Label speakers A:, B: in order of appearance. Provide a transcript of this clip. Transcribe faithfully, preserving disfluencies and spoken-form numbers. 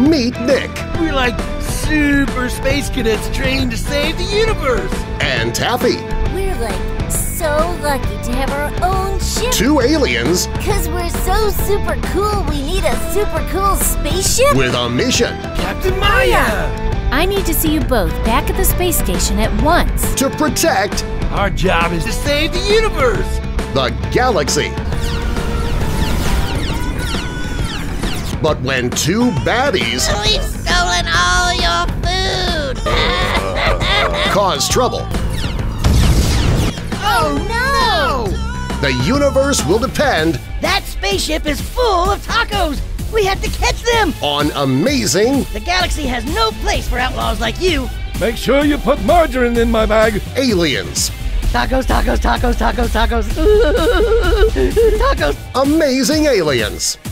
A: Meet Nick.
B: We're like super space cadets trained to save the universe.
A: And Taffy.
C: We're like so lucky to have our own ship.
A: Two aliens.
C: Cause we're so super cool, we need a super cool spaceship?
A: With a mission.
B: Captain Maya!
D: I need to see you both back at the space station at once.
A: To protect
B: Our job is to save the universe.
A: the galaxy. But when two baddies
C: We've stolen all your food!
A: cause trouble,
C: Oh no!
A: the universe will depend
E: That spaceship is full of tacos! We have to catch them!
A: on amazing
E: The galaxy has no place for outlaws like you!
F: Make sure you put margarine in my bag.
A: aliens.
E: Tacos, tacos, tacos, tacos, tacos. Tacos!
A: Amazing aliens.